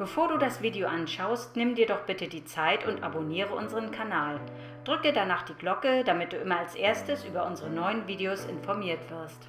Bevor du das Video anschaust, nimm dir doch bitte die Zeit und abonniere unseren Kanal. Drücke danach die Glocke, damit du immer als erstes über unsere neuen Videos informiert wirst.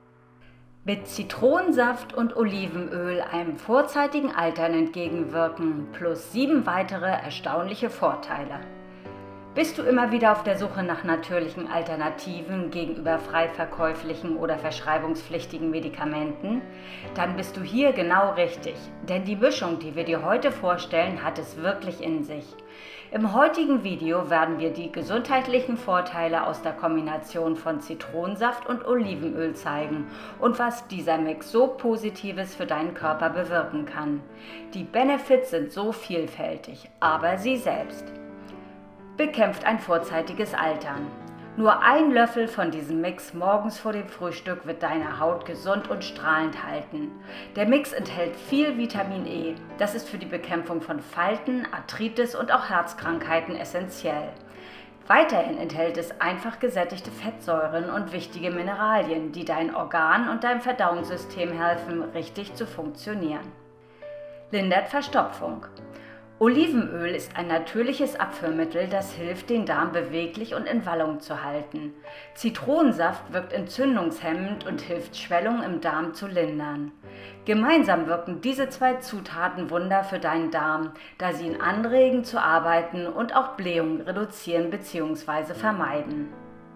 Mit Zitronensaft und Olivenöl einem vorzeitigen Altern entgegenwirken, plus 7 weitere erstaunliche Vorteile. Bist du immer wieder auf der Suche nach natürlichen Alternativen gegenüber frei verkäuflichen oder verschreibungspflichtigen Medikamenten? Dann bist du hier genau richtig, denn die Mischung, die wir dir heute vorstellen, hat es wirklich in sich. Im heutigen Video werden wir die gesundheitlichen Vorteile aus der Kombination von Zitronensaft und Olivenöl zeigen und was dieser Mix so Positives für deinen Körper bewirken kann. Die Benefits sind so vielfältig, aber sie selbst bekämpft ein vorzeitiges Altern. Nur ein Löffel von diesem Mix morgens vor dem Frühstück wird deine Haut gesund und strahlend halten. Der Mix enthält viel Vitamin E. Das ist für die Bekämpfung von Falten, Arthritis und auch Herzkrankheiten essentiell. Weiterhin enthält es einfach gesättigte Fettsäuren und wichtige Mineralien, die deinen Organen und deinem Verdauungssystem helfen, richtig zu funktionieren. Lindert Verstopfung. Olivenöl ist ein natürliches Abführmittel, das hilft, den Darm beweglich und in Wallung zu halten. Zitronensaft wirkt entzündungshemmend und hilft, Schwellung im Darm zu lindern. Gemeinsam wirken diese zwei Zutaten Wunder für deinen Darm, da sie ihn anregen zu arbeiten und auch Blähungen reduzieren bzw. vermeiden.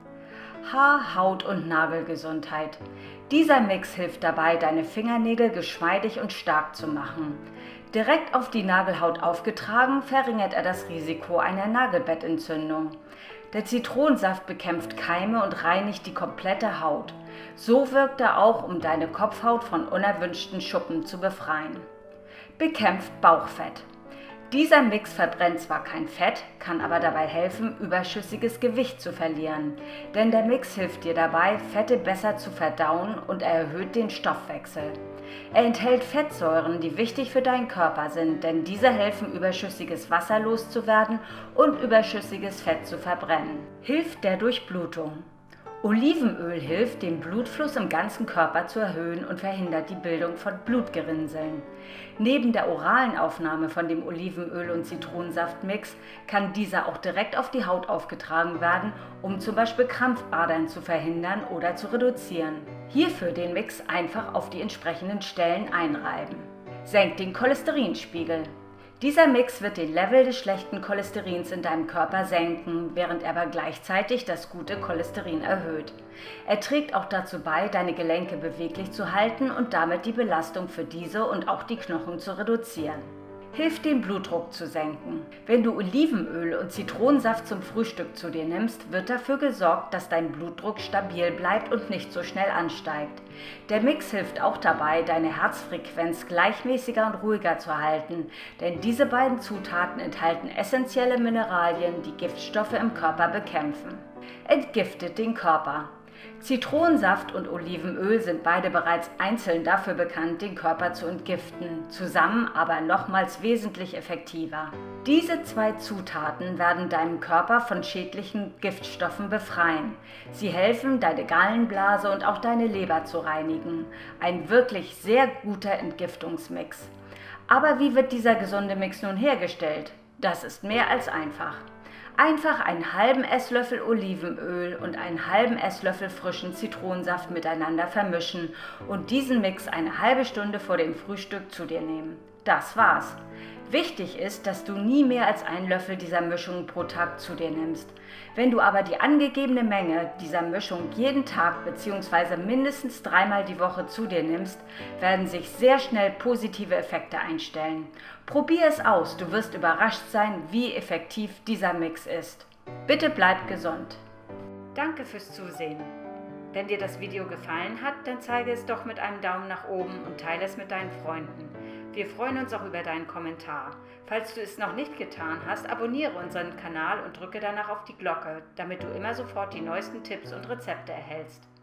Haar-, Haut- und Nagelgesundheit. Dieser Mix hilft dabei, deine Fingernägel geschmeidig und stark zu machen. Direkt auf die Nagelhaut aufgetragen, verringert er das Risiko einer Nagelbettentzündung. Der Zitronensaft bekämpft Keime und reinigt die komplette Haut. So wirkt er auch, um deine Kopfhaut von unerwünschten Schuppen zu befreien. Bekämpft Bauchfett. Dieser Mix verbrennt zwar kein Fett, kann aber dabei helfen, überschüssiges Gewicht zu verlieren. Denn der Mix hilft dir dabei, Fette besser zu verdauen und er erhöht den Stoffwechsel. Er enthält Fettsäuren, die wichtig für deinen Körper sind, denn diese helfen, überschüssiges Wasser loszuwerden und überschüssiges Fett zu verbrennen. Hilft der Durchblutung. Olivenöl hilft, den Blutfluss im ganzen Körper zu erhöhen und verhindert die Bildung von Blutgerinnseln. Neben der oralen Aufnahme von dem Olivenöl- und Zitronensaftmix kann dieser auch direkt auf die Haut aufgetragen werden, um zum Beispiel Krampfadern zu verhindern oder zu reduzieren. Hierfür den Mix einfach auf die entsprechenden Stellen einreiben. Senkt den Cholesterinspiegel. Dieser Mix wird den Level des schlechten Cholesterins in deinem Körper senken, während er aber gleichzeitig das gute Cholesterin erhöht. Er trägt auch dazu bei, deine Gelenke beweglich zu halten und damit die Belastung für diese und auch die Knochen zu reduzieren. Hilft, den Blutdruck zu senken. Wenn du Olivenöl und Zitronensaft zum Frühstück zu dir nimmst, wird dafür gesorgt, dass dein Blutdruck stabil bleibt und nicht so schnell ansteigt. Der Mix hilft auch dabei, deine Herzfrequenz gleichmäßiger und ruhiger zu halten, denn diese beiden Zutaten enthalten essentielle Mineralien, die Giftstoffe im Körper bekämpfen. Entgiftet den Körper. Zitronensaft und Olivenöl sind beide bereits einzeln dafür bekannt, den Körper zu entgiften, zusammen aber nochmals wesentlich effektiver. Diese zwei Zutaten werden deinen Körper von schädlichen Giftstoffen befreien. Sie helfen, deine Gallenblase und auch deine Leber zu reinigen. Ein wirklich sehr guter Entgiftungsmix. Aber wie wird dieser gesunde Mix nun hergestellt? Das ist mehr als einfach. Einfach einen halben Esslöffel Olivenöl und einen halben Esslöffel frischen Zitronensaft miteinander vermischen und diesen Mix eine halbe Stunde vor dem Frühstück zu dir nehmen. Das war's. Wichtig ist, dass du nie mehr als einen Löffel dieser Mischung pro Tag zu dir nimmst. Wenn du aber die angegebene Menge dieser Mischung jeden Tag bzw. mindestens 3-mal die Woche zu dir nimmst, werden sich sehr schnell positive Effekte einstellen. Probier es aus, du wirst überrascht sein, wie effektiv dieser Mix ist. Bitte bleib gesund. Danke fürs Zusehen. Wenn dir das Video gefallen hat, dann zeige es doch mit einem Daumen nach oben und teile es mit deinen Freunden. Wir freuen uns auch über deinen Kommentar. Falls du es noch nicht getan hast, abonniere unseren Kanal und drücke danach auf die Glocke, damit du immer sofort die neuesten Tipps und Rezepte erhältst.